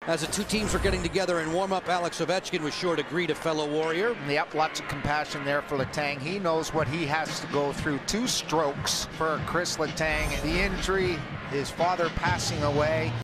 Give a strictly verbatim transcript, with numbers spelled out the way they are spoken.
As the two teams were getting together in warm-up, Alex Ovechkin was sure to greet a fellow Warrior. Yep, lots of compassion there for Letang. He knows what he has to go through. Two strokes for Kris Letang. The injury, his father passing away.